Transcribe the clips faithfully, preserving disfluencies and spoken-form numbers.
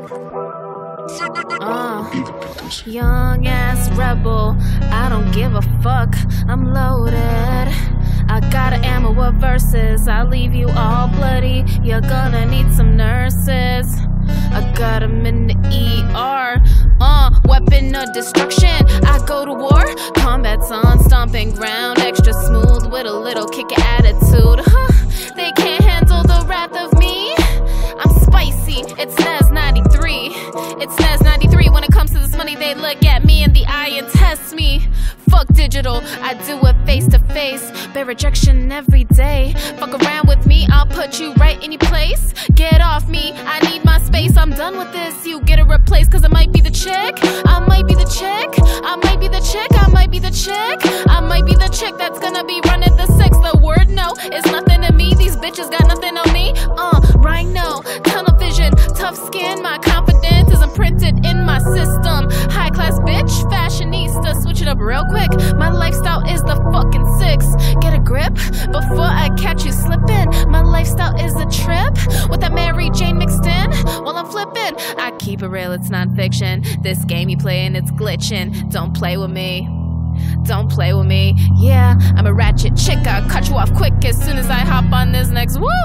Uh, young ass rebel, I don't give a fuck, I'm loaded. I got an ammo of verses, I'll leave you all bloody. You're gonna need some nurses. I got 'em in the E R. Uh, weapon of destruction, I go to war. Combat's on stomping ground, extra smooth with a little kick of attitude. Huh, they can't handle the wrath of me. I'm spicy, it's N E S ninety-three. It's N E S ninety-three. When it comes to this money, they look at me in the eye and test me. Fuck digital, I do it face to face. Bear rejection every day. Fuck around with me, I'll put you right in your place. Get off me, I need my space. I'm done with this, you get it replaced. Cause I might be the chick, I might be the chick, I might be the chick, I might be the chick, I might be the chick that's gonna be running the six. The word no is nothing to me. These bitches got nothing on me. Uh, rhino, tunnel vision, tough skin. My confidence is imprinted in my system. High class bitch, fashionista. Switch it up real quick. My lifestyle is the fucking six. Get a grip before I catch you slipping. My lifestyle is a trip with that Mary Jane mixed in while I'm flipping. I keep it real, it's not fiction. This game you playing, it's glitching. Don't play with me. Don't play with me. Yeah, I'm a ratchet chick. I'll cut you off quick as soon as I hop on this next woo.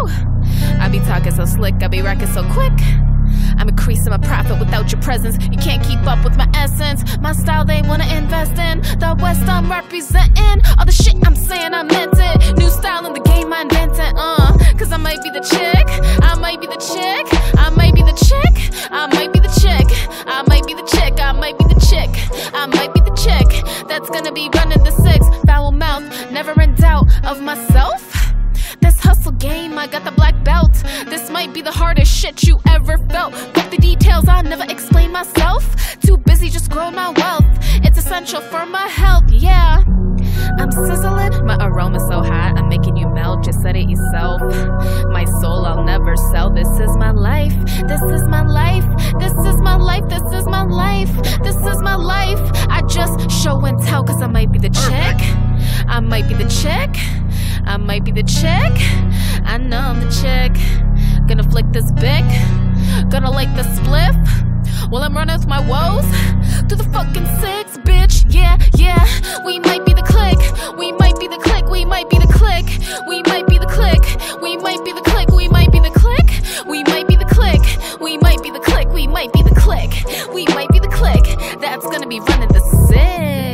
I be talking so slick, I be wrecking so quick. I'm increasing my profit without your presence. You can't keep up with my essence. My style they wanna invest in. The West I'm representing. All the shit I'm saying I meant it. New style in the game I invented. Uh, cause I might be the chick. I might be the chick. I might be the chick. I might be the chick. I might be the chick. I might be the chick. I might be the chick that's gonna be running the six. Foul mouth, never in doubt of myself. This hustle game, I got the black belt. This might be the hardest shit you ever felt. Fuck the details, I never explain myself. Too busy just growing my wealth. It's essential for my health, yeah. I'm sizzling, my aroma's so hot, I'm making you melt, just said it yourself. My soul I'll never sell, this is my life. This is my life, this is my life, this is my life. This is my life, I just show and tell. Cause I might be the chick, I might be the chick, I might be the chick, I know I'm the chick. Gonna flick this bick, gonna light the spliff while I'm running with my woes through the fucking six, bitch. Yeah, yeah, we might be the click, we might be the click, we might be the click, we might be the click, we might be the click, we might be the click, we might be the click, we might be the click, we might be the click, we might be the click that's gonna be running the six.